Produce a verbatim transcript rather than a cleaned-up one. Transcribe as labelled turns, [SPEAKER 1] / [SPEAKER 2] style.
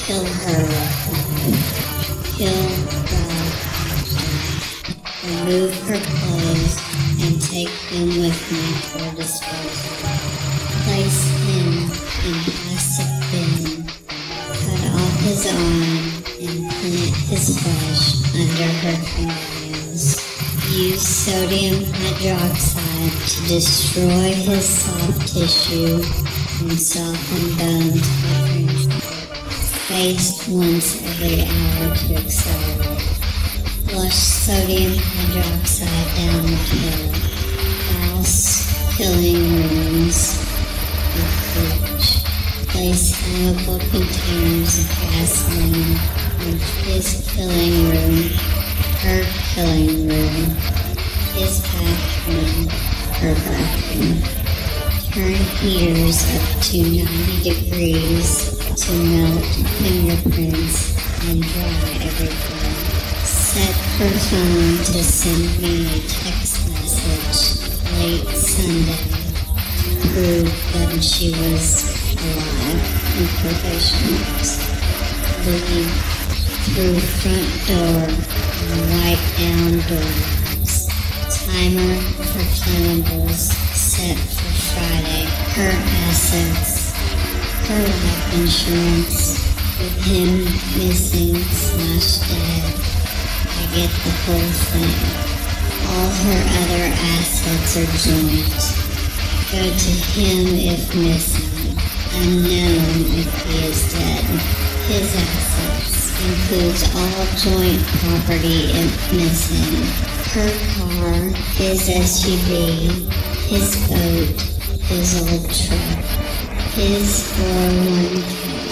[SPEAKER 1] kill her, kill Rob, remove her clothes, and take them with me for disposal. Place him in plastic bin, cut off his arm, and plant his flesh under her fingernails. Use sodium hydroxide to destroy his soft tissue and soften bones for transport. Spaced once every hour to accelerate. Flush sodium hydroxide down the hill. Douse killing rooms with bleach. Place flammable containers of gasoline in his killing room, her killing room, his bathroom, her bathroom. Turn heaters up to ninety degrees to melt fingerprints and dry everything. Set her phone to send me a text message late Sunday to prove that she was alive in quotation marks. Leave through front door and wipe down doorknobs. Timer for flammables set for Friday. Her assets, her life insurance, with him missing slash dead. I get the whole thing. All her other assets are joint. Go to him if missing. Unknown if he is dead. His assets includes all joint property if missing. Her car, his S U V, his boat, his old truck, his four oh one k.